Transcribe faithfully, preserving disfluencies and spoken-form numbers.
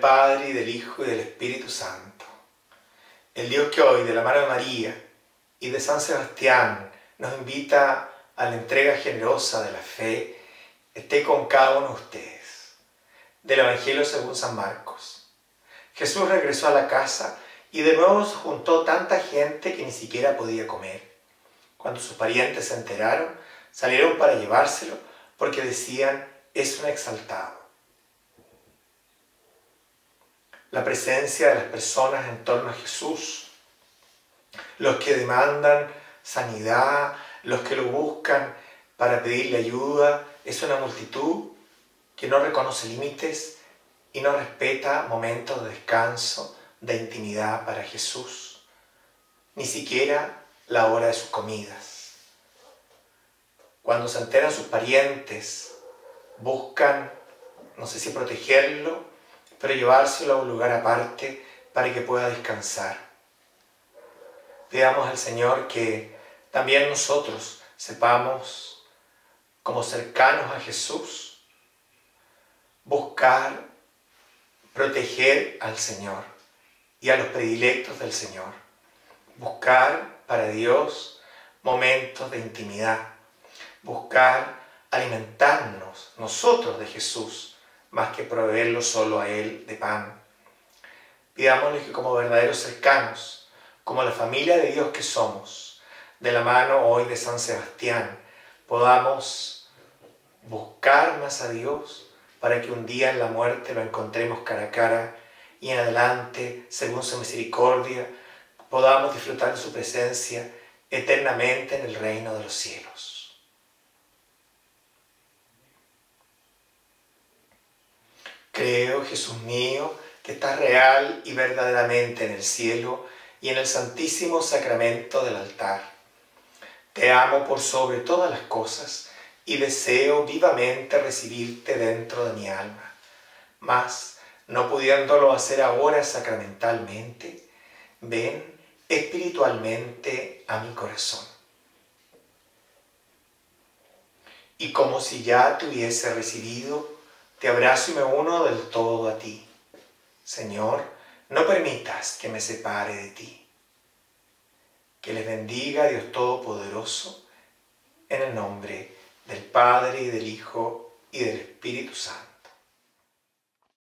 Padre, y del Hijo, y del Espíritu Santo. El Dios que hoy, de la mano de María y de San Sebastián, nos invita a la entrega generosa de la fe, esté con cada uno de ustedes. Del Evangelio según San Marcos. Jesús regresó a la casa y de nuevo se juntó tanta gente que ni siquiera podía comer. Cuando sus parientes se enteraron, salieron para llevárselo porque decían: es un exaltado. La presencia de las personas en torno a Jesús, los que demandan sanidad, los que lo buscan para pedirle ayuda, es una multitud que no reconoce límites y no respeta momentos de descanso, de intimidad para Jesús, ni siquiera la hora de sus comidas. Cuando se enteran sus parientes, buscan, no sé si protegerlo, pero llevárselo a un lugar aparte para que pueda descansar. Pidamos al Señor que también nosotros sepamos, como cercanos a Jesús, buscar, proteger al Señor y a los predilectos del Señor. Buscar para Dios momentos de intimidad. Buscar alimentarnos nosotros de Jesús, más que proveerlo solo a Él de pan. Pidámosle que como verdaderos cercanos, como la familia de Dios que somos, de la mano hoy de San Sebastián, podamos buscar más a Dios para que un día en la muerte lo encontremos cara a cara y en adelante, según su misericordia, podamos disfrutar de su presencia eternamente en el reino de los cielos. Creo, Jesús mío, que estás real y verdaderamente en el cielo y en el santísimo sacramento del altar. Te amo por sobre todas las cosas y deseo vivamente recibirte dentro de mi alma. Mas, no pudiéndolo hacer ahora sacramentalmente, ven espiritualmente a mi corazón. Y como si ya te hubiese recibido, te abrazo y me uno del todo a ti. Señor, no permitas que me separe de ti. Que les bendiga Dios Todopoderoso, en el nombre del Padre, y del Hijo, y del Espíritu Santo.